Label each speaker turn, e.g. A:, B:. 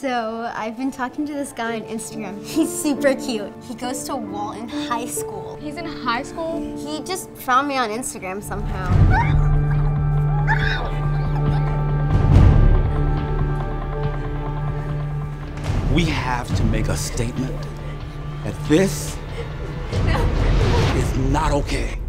A: So I've been talking to this guy on Instagram. He's super cute. He goes to Walton High School.
B: He's in high school?
A: He just found me on Instagram somehow.
C: We have to make a statement that this is not okay.